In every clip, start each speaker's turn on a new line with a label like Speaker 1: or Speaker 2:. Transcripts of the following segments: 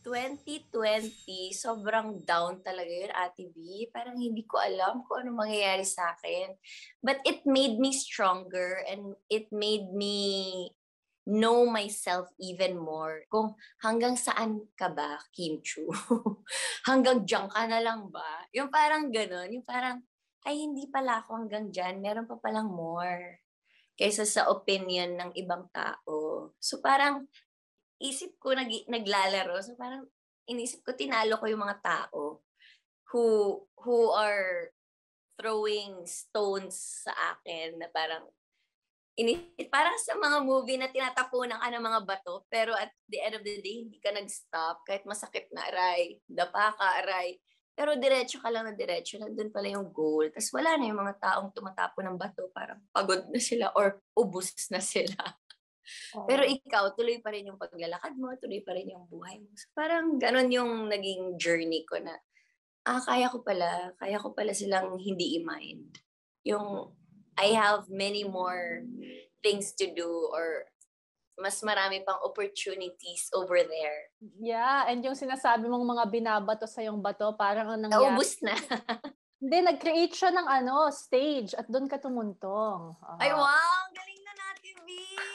Speaker 1: 2020, sobrang down talaga yun, Ate B. Parang hindi ko alam kung ano mangyayari sa akin. But it made me stronger and it made me know myself even more. Kung hanggang saan ka ba, Kim Chu? Hanggang diyan ka na lang ba? Yung parang ganun. Yung parang, ay hindi pala ako hanggang diyan. Meron pa palang more. Kaysa sa opinion ng ibang tao. So parang, isip ko naglalaro. So parang inisip ko, tinalo ko yung mga tao who are throwing stones sa akin na parang parang sa mga movie na tinatapunan ka ng mga bato pero at the end of the day hindi ka nag-stop kahit masakit na, aray, dapa ka, aray. Pero diretso ka lang na diretso, nandun pala yung goal. Tapos wala na yung mga taong tumatapon ng bato, parang pagod na sila or ubus na sila. Pero ikaw, tuloy pa rin yung paglalakad mo, tuloy pa rin yung buhay mo. So, parang ganun yung naging journey ko na, kaya ko pala silang hindi i-mind. Yung, I have many more things to do or mas marami pang opportunities over there.
Speaker 2: Yeah, and yung sinasabi mong mga binabato sa yung bato, parang ang nangyari.
Speaker 1: Naubos na.
Speaker 2: Hindi, nag-create siya ng stage at doon ka tumuntong.
Speaker 1: Ay, wow! Galing na natin, B!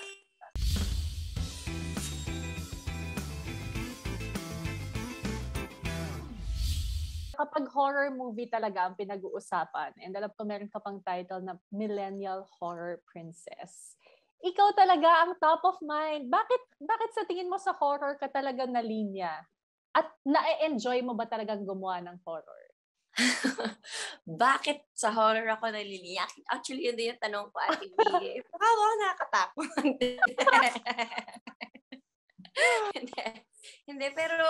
Speaker 2: Kapag horror movie talaga ang pinag-uusapan, and alam ko meron ka pang title na Millennial Horror Princess. Ikaw talaga ang top of mind. Bakit sa tingin mo sa horror ka talaga na linya? At na-enjoy mo ba talagang gumawa ng horror?
Speaker 1: Bakit sa horror ako naliliyak? Actually, yun din yung tanong ko, Ate B. Baka ako nakakatakot. Hindi, pero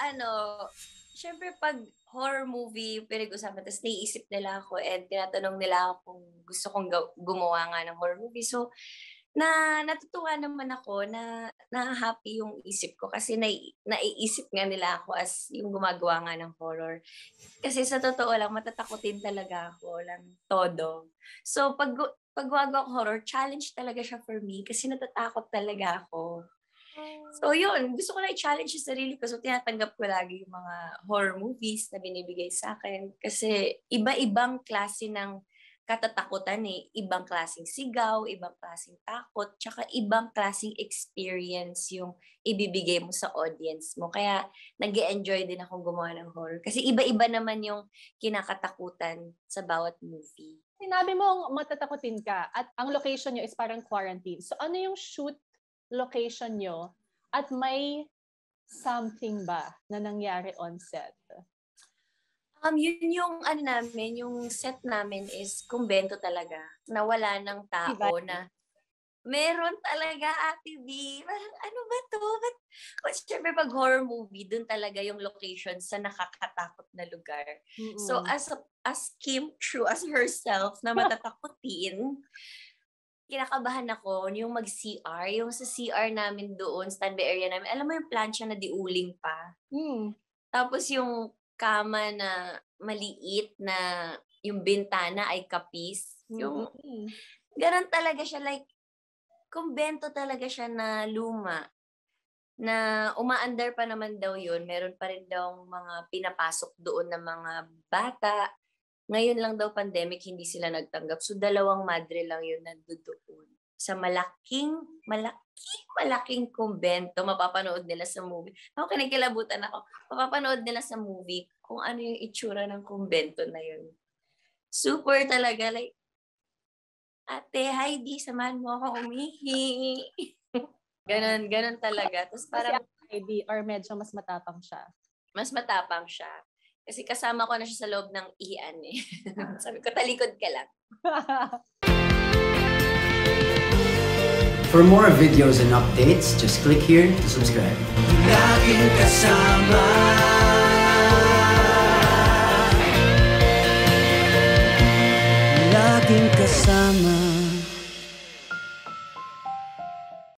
Speaker 1: syempre pag horror movie pinag-usapan, tapos naiisip nila ako and tinatanong nila ako kung gusto kong gumawa nga ng horror movie. So, natutuwa naman ako na happy yung isip ko kasi naiisip nga nila ako as yung gumagawa nga ng horror. Kasi sa totoo lang, matatakotin talaga ako lang todo. So, pag gumagawa ko horror, challenge talaga siya for me kasi natatakot talaga ako. So, yun. Gusto ko na i-challenge yung sarili ko. So, tinatanggap ko lagi yung mga horror movies na binibigay sa akin. Kasi iba-ibang klase ng katatakutan eh. Ibang klaseng sigaw, ibang klaseng takot, tsaka ibang klaseng experience yung ibibigay mo sa audience mo. Kaya, nag-e-enjoy din akong gumawa ng horror. Kasi iba-iba naman yung kinakatakutan sa bawat movie.
Speaker 2: Sinabi mo matatakutin ka at ang location nyo is parang quarantine. So, ano yung shoot location nyo at may something ba na nangyari on set?
Speaker 1: Yun yung namin, yung set namin is kumbento talaga. Nawala ng tao na meron talaga, Ate B. Parang ano ba to? Siyempre pag horror movie, dun talaga yung location sa nakakatakot na lugar. Mm-hmm. So as Kim Chu, as herself na matatakutin, kinakabahan ako yung mag-CR, yung sa CR namin doon, standby area namin. Alam mo yung plancha na diuling pa? Tapos yung kama na maliit na yung bintana ay kapis. Yung ganun talaga siya, like kumbento talaga siya na luma. Na umaandar pa naman daw yun. Meron pa rin daw mga pinapasok doon na mga bata. Ngayon lang daw pandemic, hindi sila nagtanggap. So, 2 madre lang yun nandoon. Sa malaking kumbento, mapapanood nila sa movie. Ako kinikilabutan ako. Mapapanood nila sa movie kung ano yung itsura ng kumbento na yun. Super talaga. Like, Ate Heidi, samahan mo ako umihi. Ganon talaga. Tapos parang
Speaker 2: Heidi, or medyo mas matapang siya?
Speaker 1: Mas matapang siya. Kasi kasama ko na siya sa loob ng iyan eh. Sabi ko, talikod ka lang.
Speaker 3: For more videos and updates, just click here to subscribe. Laging kasama.